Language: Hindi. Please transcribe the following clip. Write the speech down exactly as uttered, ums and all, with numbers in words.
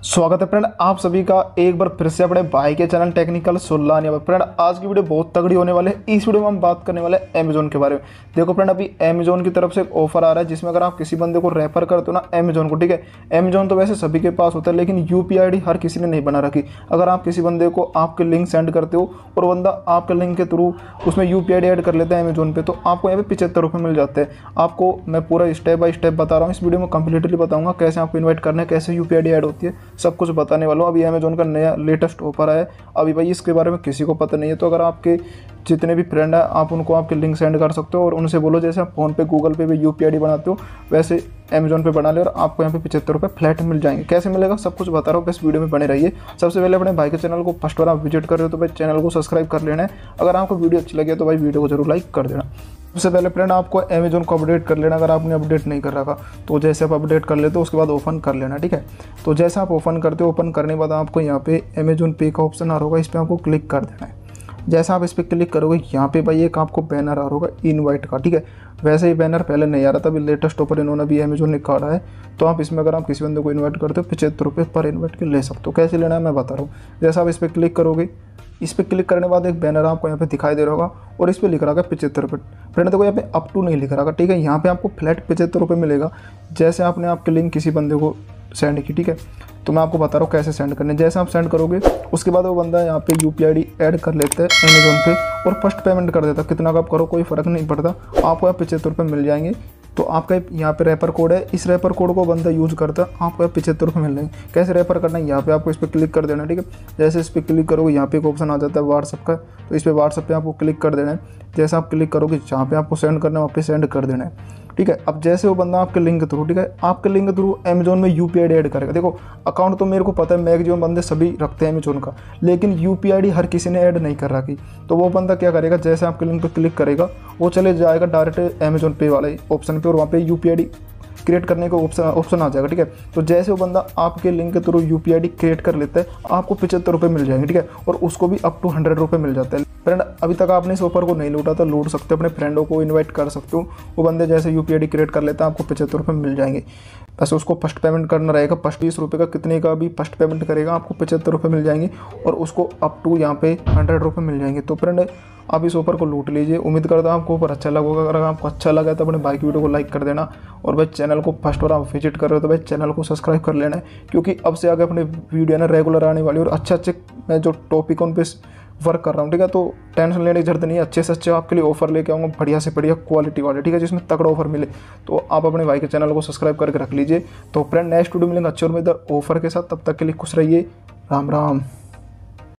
स्वागत है फ्रेंड आप सभी का एक बार फिर से अपने भाई के चैनल टेक्निकल सुल्लानिया में। फ्रेंड आज की वीडियो बहुत तगड़ी होने वाले है। इस वीडियो में हम बात करने वाले हैं अमेजोन के बारे में। देखो फ्रेंड अभी अमेजोन की तरफ से एक ऑफर आ रहा है जिसमें अगर आप किसी बंदे को रेफर करते हो ना अमेजोन को, ठीक है, अमेजोन तो वैसे सभी के पास होता है लेकिन यूपीआई आईडी हर किसी ने नहीं बना रखी। अगर आप किसी बंदे को आपके लिंक सेंड करते हो और बंदा आपके लिंक के थ्रू उसमें यूपीआई आईडी ऐड कर लेता है अमेजोन पे, तो आपको यहाँ पे पिछहत्तर रुपये मिल जाते हैं। आपको मैं पूरा स्टेप बाय स्टेप बता रहा हूँ, इस वीडियो में कंप्लीटली बताऊंगा कैसे आपको इन्वाइट करना है, कैसे यूपीआई आईडी ऐड होती है, सब कुछ बताने वाला हूँ। अभी अमेजोन का नया लेटेस्ट ऑफर है, अभी भाई इसके बारे में किसी को पता नहीं है। तो अगर आपके जितने भी फ्रेंड हैं आप उनको आपके लिंक सेंड कर सकते हो और उनसे बोलो जैसे आप फोन पे गूगल पे भी यूपीआई आईडी बनाते हो वैसे अमेजोन पे बना ले और आपको यहाँ पे पचहत्तर रुपये फ्लैट मिल जाएंगे। कैसे मिलेगा सब कुछ बता रहा हूँ, बस वीडियो में बने रहिए। सबसे पहले अपने भाई के चैनल को फर्स्ट बार आप विजिट कर रहे हो तो भाई चैनल को सब्सक्राइब कर लेना है। अगर आपको वीडियो अच्छी लगे तो भाई वीडियो को जरूर लाइक कर देना। सबसे पहले फ्रेंड आपको अमेजोन को अपडेट कर लेना, अगर आपने अपडेट नहीं कर रखा तो जैसे आप अपडेट कर लेते हो उसके बाद ओपन कर लेना, ठीक है। तो जैसे आप ओपन करते हो, ओपन करने के बाद आपको यहाँ पे अमेजोन पे का ऑप्शन आ रहा होगा, इस पर आपको क्लिक कर देना है। जैसा आप इस पर क्लिक करोगे यहाँ पे भाई एक आपको बैनर आ रहा होगा इनवाइट का, ठीक है। वैसे ही बैनर पहले नहीं आ रहा था, अभी लेटेस्ट ऑफर इन्होंने भी अमेजोन ने काढ़ा है। तो आप इसमें अगर आप किसी बंदे को इन्वाइट करते हो पचहत्तर रुपये पर इन्वाइट के ले सकते हो। कैसे लेना है मैं बता रहा हूँ। जैसा आप इस पर क्लिक करोगे, इस पर क्लिक करने के बाद एक बैनर आपको यहाँ पे दिखाई दे रहा होगा और इस पर लिख रहा है पचहत्तर रुपये। फ्रेंड देखो यहाँ पे अप टू नहीं लिख रहा, ठीक है। यहाँ पे आपको फ्लैट पचहत्तर रुपये मिलेगा। जैसे आपने आपके लिंक किसी बंदे को सेंड की, ठीक है, तो मैं आपको बता रहा हूँ कैसे सेंड करने। जैसे आप सेंड करोगे उसके बाद वो बंदा यहाँ पे यूपीआई आईडी ऐड कर लेता है अमेजोन पे और फर्स्ट पेमेंट कर देता है। कितना का आप करो कोई फ़र्क नहीं पड़ता, आपको यहाँ पचहत्तर रुपये मिल जाएंगे। तो आपका यहाँ पे रेफर कोड है, इस रेफर कोड को बंदा यूज़ करता है, आपको यहाँ पचहत्तर रुपये मिल जाएंगे। कैसे रेफर करना है, यहाँ पे आपको इस पर क्लिक कर देना है, ठीक है। जैसे इस पर क्लिक करोगे यहाँ पे एक ऑप्शन आ जाता है व्हाट्सअप का, तो इस पर व्हाट्सअप पे आपको क्लिक कर देना है। जैसे आप क्लिक करोगे जहाँ पे आपको सेंड करना है वहाँ पे सेंड कर देना है, ठीक है। अब जैसे वो बंदा आपके लिंक के थ्रू, ठीक है, आपके लिंक के थ्रू अमेजोन में यूपीआई आईडी ऐड करेगा। देखो अकाउंट तो मेरे को पता है मैक्सिमम बंदे सभी रखते हैं अमेजोन का, लेकिन यूपीआई आईडी हर किसी ने ऐड नहीं कर रखी। तो वो बंदा क्या करेगा, जैसे आपके लिंक पर क्लिक करेगा वो चले जाएगा डायरेक्ट अमेजोन पे वाले ऑप्शन पे और वहाँ पे यूपीआई आईडी क्रिएट करने का ऑप्शन ऑप्शन आ जाएगा, ठीक है। तो जैसे वो बंदा आपके लिंक के थ्रू यूपीआई आईडी क्रिएट कर लेता है आपको पचहत्तर रुपये मिल जाएंगे, ठीक है, और उसको भी अप टू हंड्रेड रुपये मिल जाता है। फ्रेंड अभी तक आपने इस ऑफर को नहीं लूटा तो लूट सकते हो, अपने फ्रेंडों को इनवाइट कर सकते हो। वो बंदे जैसे यूपीआई आईडी क्रिएट कर लेता है आपको पचहत्तर रुपये मिल जाएंगे। बस उसको फर्स्ट पेमेंट करना रहेगा, फर्स्ट बीस रुपये का कितने का भी फर्स्ट पेमेंट करेगा आपको पचहत्तर रुपये मिल जाएंगे और उसको अप टू यहाँ पे हंड्रेड रुपये मिल जाएंगे। तो फ्रेंड आप इस ऑफर को लूट लीजिए। उम्मीद करता हूँ आपको ऑफर अच्छा लगेगा। अगर आपको अच्छा लगा तो अपने भाई की वीडियो को लाइक कर देना और भाई चैनल को फर्स्ट बार आप विजिट कर रहे हो तो भाई चैनल को सब्सक्राइब कर लेना है, क्योंकि अब से आगे अपने वीडियो ना रेगुलर आने वाली और अच्छे अच्छे मैं जो टॉपिक उन पर वर्क कर रहा हूँ, ठीक है। तो टेंशन लेने की जरूरत नहीं है, अच्छे से अच्छे आपके लिए ऑफर लेके आऊँगा, बढ़िया से बढ़िया क्वालिटी वाले, ठीक है, जिसमें तगड़ा ऑफर मिले। तो आप अपने भाई के चैनल को सब्सक्राइब करके रख लीजिए। तो फ्रेंड नेक्स्ट वीडियो मिलेंगे अच्छे और मजेदार ऑफर के साथ, तब तक के लिए खुश रहिए। राम राम।